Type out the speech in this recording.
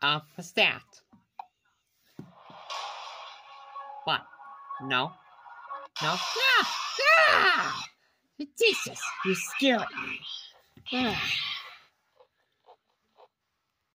What's that? What? No? No? Ah! Ah! Jesus, you scared me. Ah.